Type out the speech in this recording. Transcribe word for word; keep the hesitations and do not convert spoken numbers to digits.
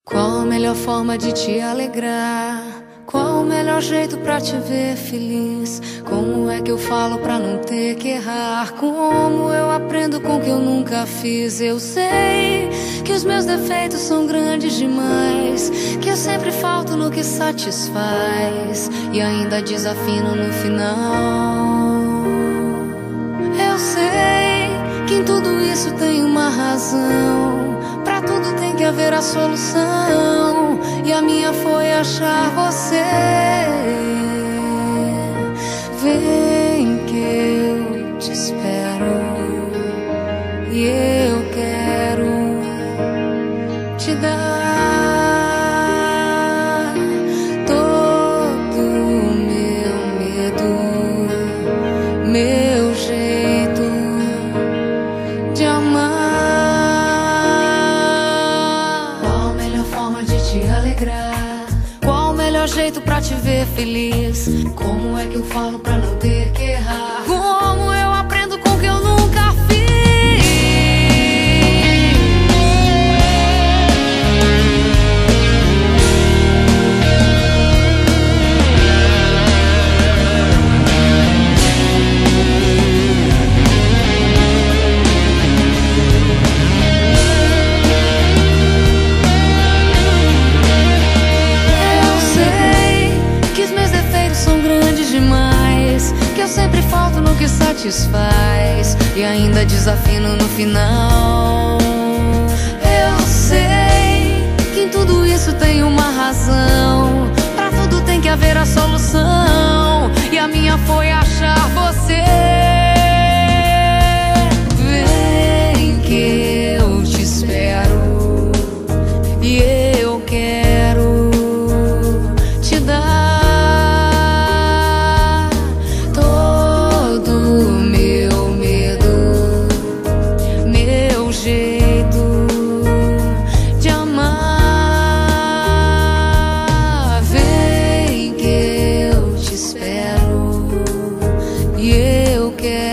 Qual a melhor forma de te alegrar? Qual o melhor jeito pra te ver feliz? Como é que eu falo pra não ter que errar? Como eu aprendo com o que eu nunca fiz? Eu sei que os meus defeitos são grandes demais, que eu sempre falto no que satisfaz e ainda desafino no final. Eu sei que em tudo isso tem uma razão, pra tudo tem que haver a solução, e a minha foi achar você. Vem que eu te espero e eu quero te dar todo o meu medo, meu jeito de amar. Qual a melhor forma de te alegrar? Qual o melhor jeito pra te ver feliz? Como é que eu falo pra não ter que errar? Como eu aprendo com o que eu nunca fiz? Que eu sempre falto no que satisfaz e ainda desafino no final. Eu sei que em tudo isso tem uma razão, pra tudo tem que haver a solução, e a minha foi achar você. Vem que eu te espero e eu quero te dar jeito de amar. Vem que eu te espero e eu quero